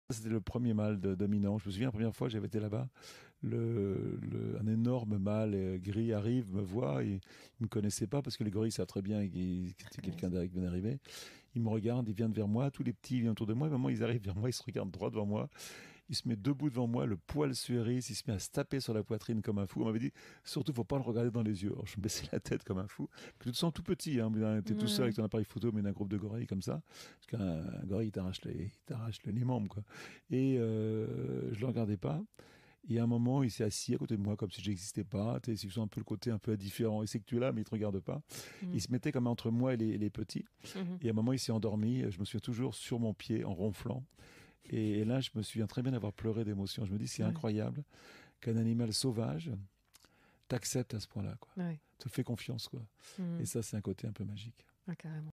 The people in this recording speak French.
C'était le premier mâle dominant. Je me souviens, la première fois que j'avais été là-bas, un énorme mâle gris arrive, me voit, et il me connaissait pas parce que les gorilles savent très bien que c'était quelqu'un qui venait d'arriver. Il me regarde, il vient vers moi, tous les petits viennent autour de moi, et moment ils arrivent vers moi, ils se regardent droit devant moi, il se met debout devant moi, le poil se hérisse, il se met à se taper sur la poitrine comme un fou. On m'avait dit, surtout, faut pas le regarder dans les yeux. Alors, je me baissais la tête comme un fou. Tu te sens tout petit, hein. T'es tout seul Ouais. avec ton appareil photo, mais d'un groupe de gorilles comme ça. Parce qu'un gorille, il t'arrache les membres, quoi. Et je le regardais pas. Et à un moment, il s'est assis à côté de moi comme si je n'existais pas. Tu sais, c'est un peu le côté un peu indifférent. Il sait que tu es là, mais il te regarde pas. Il Mhm. se mettait comme entre moi et les petits. Mhm. Et à un moment, il s'est endormi. Je me souviens toujours sur mon pied en ronflant. Et là, je me souviens très bien d'avoir pleuré d'émotion. Je me dis, c'est Ouais. incroyable qu'un animal sauvage t'accepte à ce point-là, quoi. Ouais. Te fait confiance, quoi. Et Mhm. ça, c'est un côté un peu magique. Ah, carrément.